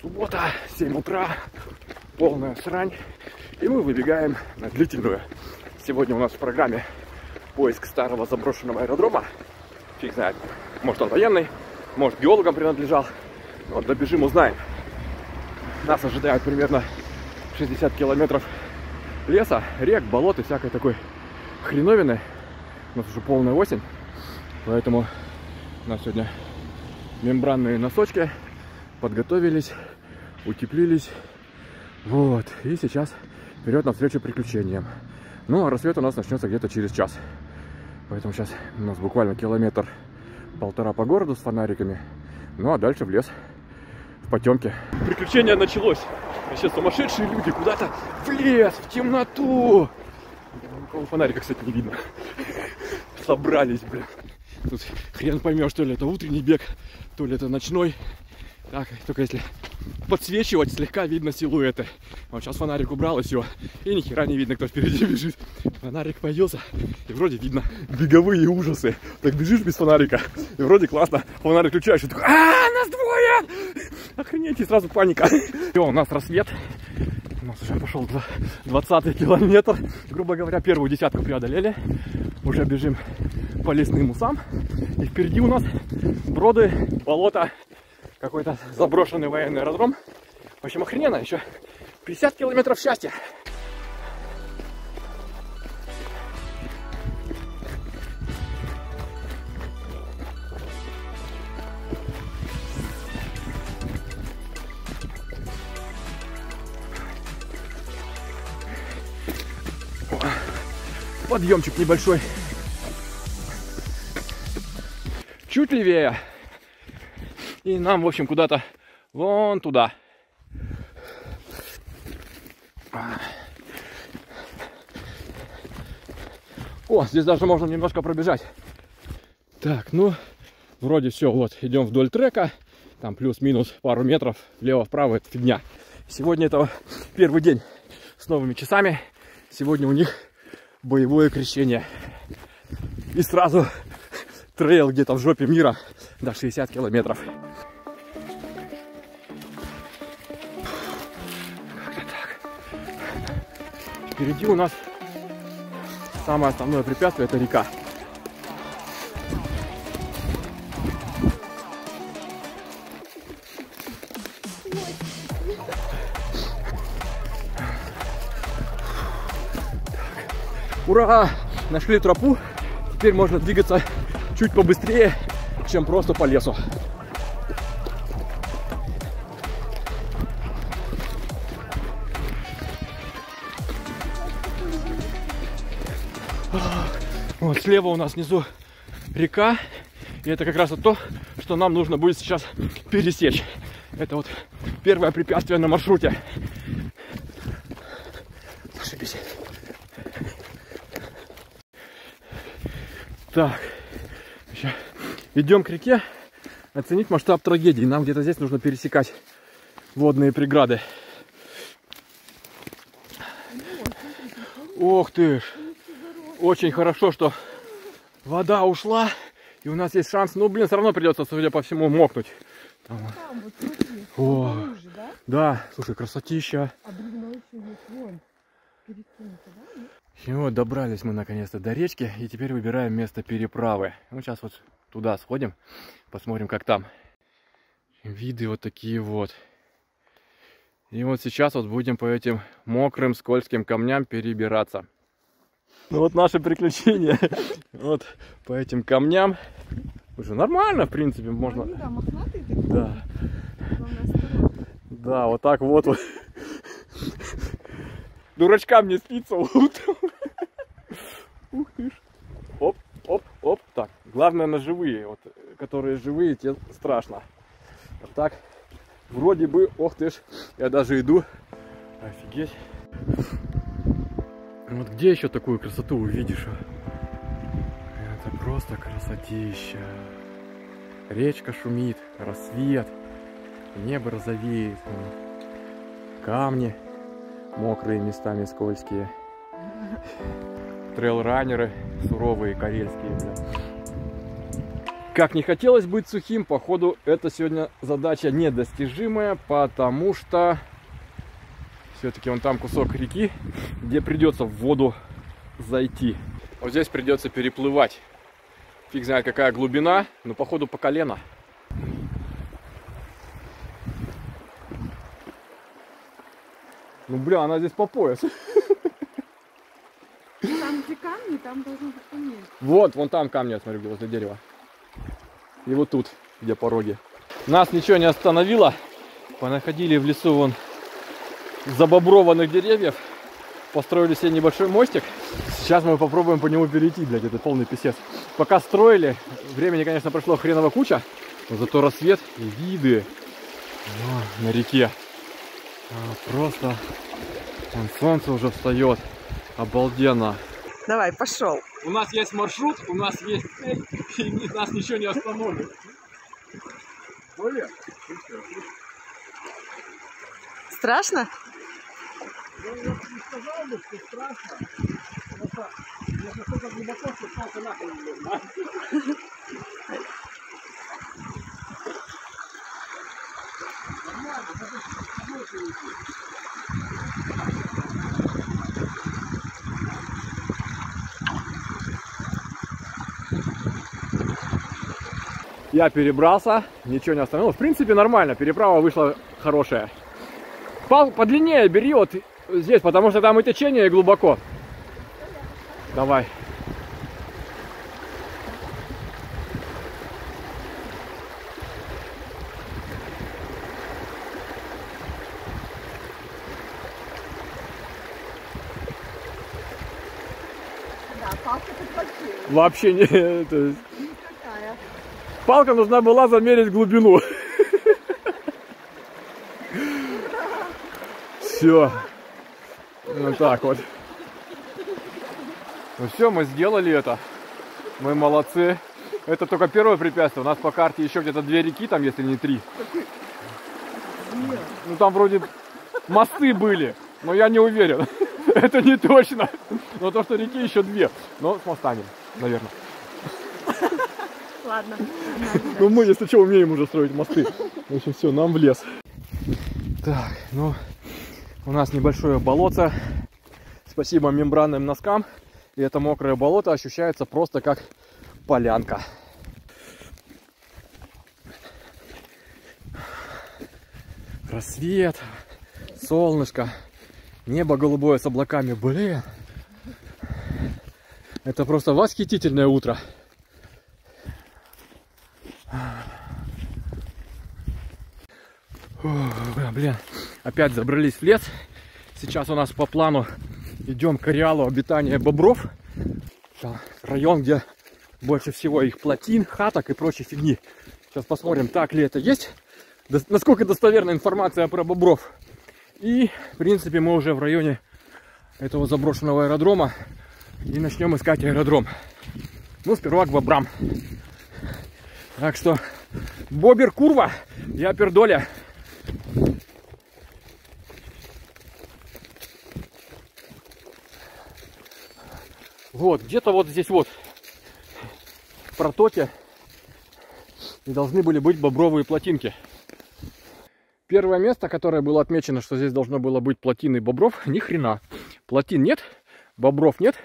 Суббота, 7 утра, полная срань. И мы выбегаем на длительную. Сегодня у нас в программе поиск старого заброшенного аэродрома. Фиг знает, может он военный, может геологам принадлежал. Вот добежим, узнаем. Нас ожидает примерно 60 километров леса, рек, болот и всякой такой хреновины. У нас уже полная осень, поэтому у нас сегодня мембранные носочки. Подготовились, утеплились. Вот. И сейчас вперед навстречу приключениям. Ну, а рассвет у нас начнется где-то через час. Поэтому сейчас у нас буквально километр-полтора по городу с фонариками. Ну, а дальше в лес, в потемке. Приключение началось. Вообще сумасшедшие люди куда-то в лес, в темноту. Никакого фонарика, кстати, не видно. Собрались, блин. Тут хрен поймешь, то ли это утренний бег, то ли это ночной. Так, только если подсвечивать, слегка видно силуэты. Вот сейчас фонарик убрал, и все. И ни хера не видно, кто впереди бежит. Фонарик появился, и вроде видно беговые ужасы. Так бежишь без фонарика, и вроде классно. Фонарик включаешь, и такой: нас двое! Охренеть, и сразу паника. Все, у нас рассвет. У нас уже пошел 20-й километр. Грубо говоря, первую десятку преодолели. Уже бежим по лесным усам. И впереди у нас броды, болото, какой-то заброшенный военный аэродром. В общем, охрененно. Еще 50 километров счастья. Подъемчик небольшой. Чуть левее. И нам, в общем, куда-то вон туда. О, здесь даже можно немножко пробежать. Так, ну, вроде все. Вот, идем вдоль трека. Там плюс-минус пару метров влево-вправо. Это фигня. Сегодня это первый день с новыми часами. Сегодня у них боевое крещение. И сразу трейл где-то в жопе мира до 60 километров. Как-то так. Впереди у нас самое основное препятствие — это река. Ура! Нашли тропу. Теперь можно двигаться чуть побыстрее, чем просто по лесу. Вот слева у нас внизу река. И это как раз вот то, что нам нужно будет сейчас пересечь. Это вот первое препятствие на маршруте. Ошибись. Так, еще идем к реке, оценить масштаб трагедии. Нам где-то здесь нужно пересекать водные преграды. Ох ты ж! Очень хорошо, что вода ушла, и у нас есть шанс. Ну, блин, все равно придется, судя по всему, мокнуть. Там вот смотри, о, ниже, да? Да, слушай, красотища. А бревно еще есть, вон, перекинуто, да? И вот добрались мы наконец-то до речки, и теперь выбираем место переправы. Ну, сейчас вот туда сходим, посмотрим, как там. Виды вот такие вот. И вот сейчас вот будем по этим мокрым, скользким камням перебираться. Ну вот наше приключение. Вот по этим камням. Уже нормально, в принципе, можно. Они, да, мохнатые такие. Да. Да, вот так вот. Дурачкам не спится утром. Ух ты ж. Оп, оп, оп. Так, главное на живые. Вот, которые живые, те страшно. Вот так. Вроде бы, ох ты ж, я даже иду. Офигеть. Вот где еще такую красоту увидишь? Это просто красотища. Речка шумит, рассвет, небо розовеет, камни мокрые, местами скользкие. Трейлранеры суровые, карельские. Как не хотелось быть сухим, походу это сегодня задача недостижимая, потому что все-таки вон там кусок реки, где придется в воду зайти. Вот здесь придется переплывать. Фиг знает какая глубина, но походу по колено. Ну бля, она здесь по пояс. Там где камни, там должен быть камень. Вот, вон там камни, я смотрю, где возле дерева. И вот тут, где пороги. Нас ничего не остановило. Понаходили в лесу вон забоброванных деревьев. Построили себе небольшой мостик. Сейчас мы попробуем по нему перейти, блядь, это полный писец. Пока строили, времени, конечно, прошло хреново куча. Но зато рассвет и виды на реке. Просто вон солнце уже встает. Обалденно. Давай, пошел. У нас есть маршрут, у нас есть цель, и нас ничего не остановит. Более? Страшно? Я не сказал бы, что страшно. Просто я настолько глубоко, что палка нахуй не нужна. Нормально, надо с тобой перейти. Я перебрался, ничего не остановил. В принципе, нормально, переправа вышла хорошая. Палку подлиннее бери вот здесь, потому что там и течение, и глубоко. Давай. Да, палка тут вообще. Вообще не... Это... Никакая. Палка нужна была замерить глубину. Все. Вот так вот. Ну все, мы сделали это. Мы молодцы. Это только первое препятствие. У нас по карте еще где-то 2 реки, там, если не 3. Ну там вроде мосты были, но я не уверен. Это не точно. Но то, что реки еще 2. Но с мостами, наверное. Ладно. Ну мы, если что, умеем уже строить мосты. В общем, все, нам в лес. Так, ну, у нас небольшое болото. Спасибо мембранным носкам. И это мокрое болото ощущается просто как полянка. Рассвет, солнышко, небо голубое с облаками. Блин, это просто восхитительное утро. Блин, опять забрались в лес. Сейчас у нас по плану идем к ареалу обитания бобров. Там район, где больше всего их плотин, хаток и прочей фигни. Сейчас посмотрим, так ли это есть, насколько достоверна информация про бобров. И, в принципе, мы уже в районе этого заброшенного аэродрома и начнем искать аэродром. Ну, сперва к бобрам. Так что, бобер курва, я пердоля. Вот, где-то вот здесь вот, в протоке, и должны были быть бобровые плотинки. Первое место, которое было отмечено, что здесь должно было быть плотины бобров, ни хрена. Плотин нет, бобров нет.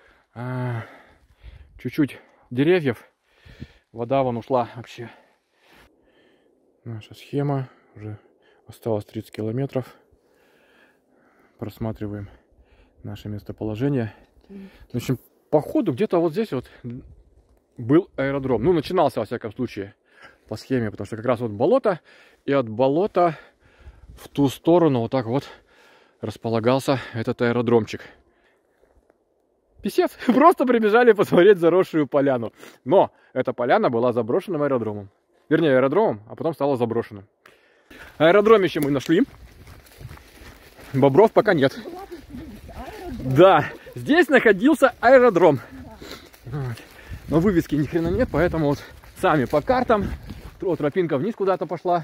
Чуть-чуть деревьев. Вода вон ушла вообще. Наша схема. Уже осталось 30 километров. Просматриваем наше местоположение. В общем, походу где-то вот здесь вот был аэродром. Ну, начинался, во всяком случае, по схеме. Потому что как раз вот болото. И от болота в ту сторону вот так вот располагался этот аэродромчик. Писец. Просто прибежали посмотреть заросшую поляну. Но эта поляна была заброшенным аэродромом. Вернее, аэродромом, а потом стала заброшенным. Аэродромище мы нашли. Бобров пока нет. Да, здесь находился аэродром. Вот. Но вывески ни хрена нет, поэтому вот сами по картам. Тропинка вниз куда-то пошла.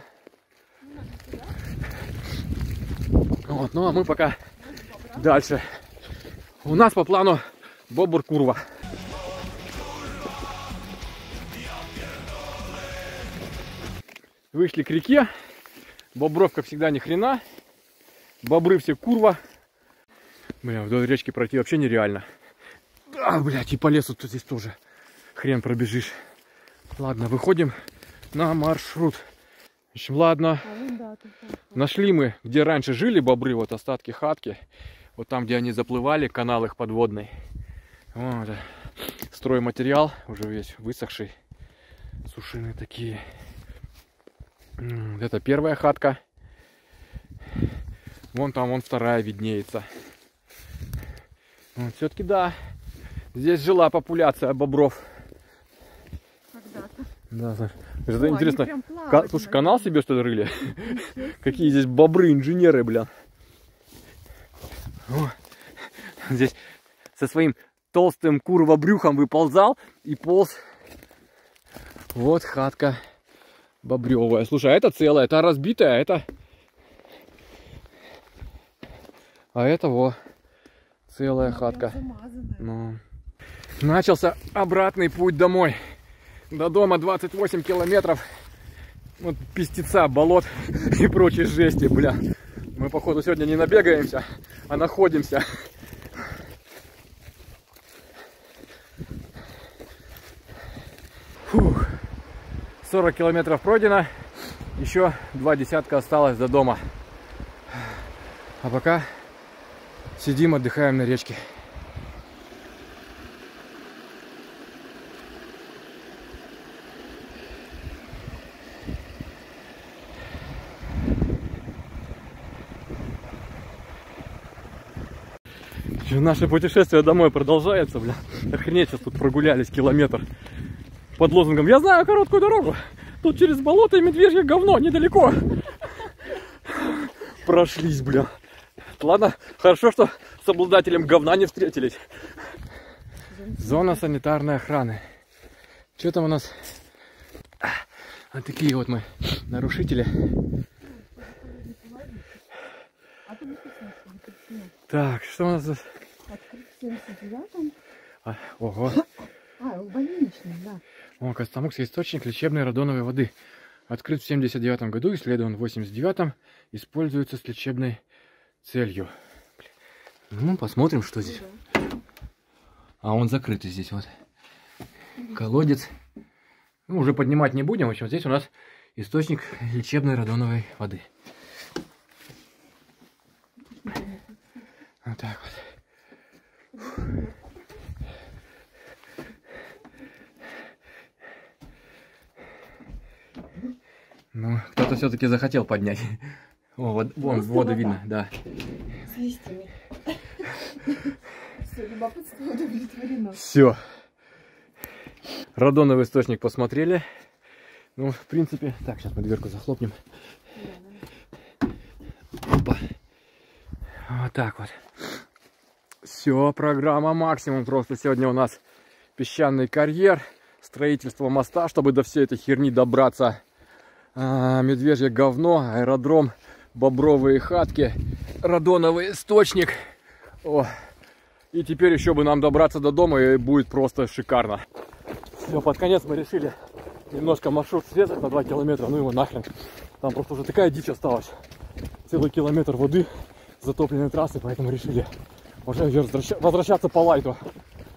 Вот, ну а мы пока дальше. У нас по плану бобр курва. Вышли к реке. Бобров, как всегда, ни хрена. Бобры все курва. Бля, вдоль речки пройти вообще нереально. А, блядь, и по лесу тут здесь тоже хрен пробежишь. Ладно, выходим на маршрут. В общем, ладно. Нашли мы, где раньше жили бобры, вот остатки хатки. Вот там, где они заплывали, канал их подводный. Вот. Стройматериал, уже весь высохший. Сушеные такие. Это первая хатка. Вон там, вон вторая виднеется. Вот, все-таки да. Здесь жила популяция бобров. Когда-то. Да, Саш. Это интересно. Слушай, канал себе что ли рыли? Какие здесь бобры, инженеры, бля. О, здесь со своим толстым курво-брюхом выползал и полз. Вот хатка бобревая. Слушай, а это целая, это разбитая, это... А это вот целая хатка. Ну. Начался обратный путь домой. До дома 28 километров. Вот пестица, болот и прочей жести, бля. Мы, походу, сегодня не набегаемся, а находимся. Фух. 40 километров пройдено. Еще 2 десятка осталось до дома. А пока сидим, отдыхаем на речке. Наше путешествие домой продолжается, бля. Охренеть, сейчас тут прогулялись километр. Под лозунгом: я знаю короткую дорогу. Тут через болото и медвежье говно, недалеко. Прошлись, бля. Ладно, хорошо, что с обладателем говна не встретились. Зона санитарной охраны. Что там у нас? Вот такие вот мы нарушители. Так, что у нас здесь? Открыт в 79-м. Ого. Больничный, да. О, Костомукский источник лечебной радоновой воды. Открыт в 79 году, исследован в 89-м. Используется с лечебной целью. Ну, посмотрим, что здесь. А он закрытый здесь вот. Колодец. Ну, уже поднимать не будем. В общем, здесь у нас источник лечебной радоновой воды. Вот так вот. Ну, кто-то все-таки захотел поднять. О, вот, вон воду видно, да. С листьями. Все, любопытство удовлетворено. Все. Радоновый источник посмотрели. Ну, в принципе... Так, сейчас мы дверку захлопнем. Опа. Вот так вот. Все, программа максимум. Просто сегодня у нас песчаный карьер, строительство моста, чтобы до всей этой херни добраться. Медвежье говно, аэродром, бобровые хатки, радоновый источник. О. И теперь еще бы нам добраться до дома, и будет просто шикарно. Все, под конец мы решили немножко маршрут срезать на 2 километра, ну его нахрен. Там просто уже такая дичь осталась. Целый километр воды, затопленной трассы, поэтому решили уже возвращаться по лайту.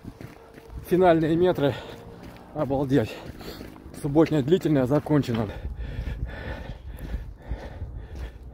Финальные метры. Обалдеть. Субботняя длительная закончена.